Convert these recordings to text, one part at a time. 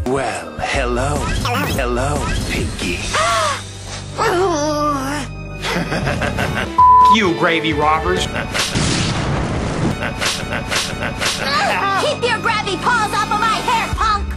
Well, hello. Hello, Pinky. You gravy robbers. Keep your grabby paws off of my hair, punk!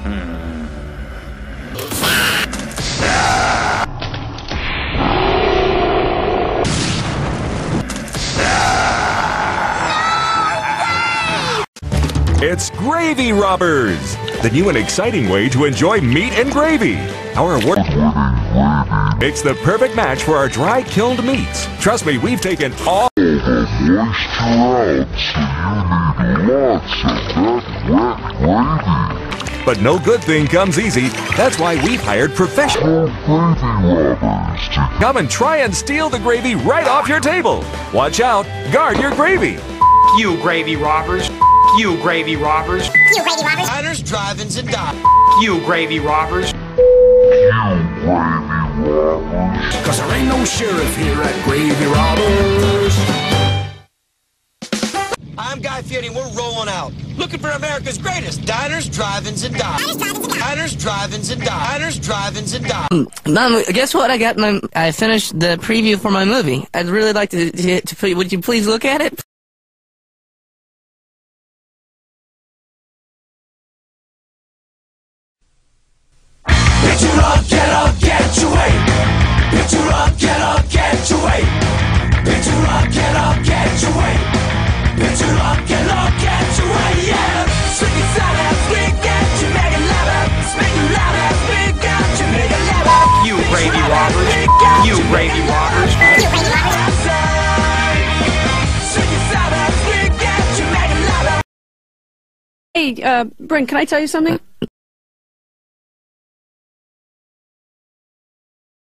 It's Gravy Robbers, the new and exciting way to enjoy meat and gravy. Our award it's the perfect match for our dry killed meats. Trust me, we've taken all the moisture out, so you need lots of that wet gravy. But no good thing comes easy. That's why we've hired professional gravy robbers to come and try and steal the gravy right off your table. Watch out, guard your gravy. You gravy robbers. You gravy robbers. You gravy robbers. Diners, drive-ins, and dives. You gravy robbers. Cause there ain't no sheriff here at Gravy Robbers. I'm Guy Fieri, and we're rolling out. Looking for America's greatest diners, drive-ins, and dives. Diners, drive-ins, and dives. Diners, drive-ins, and dives. Mom, guess what? I finished the preview for my movie. I'd really like to would you please look at it? Picture up, get your way. Picture up, get your way. Picture up, get your way. Picture up, get your way, yeah. Swing it side as we get you, make it louder. Swing it loud as we got you, make it louder. You gravy robbers. You gravy robbers. Swing it side as we get you, make it louder. Hey, Brent, can I tell you something?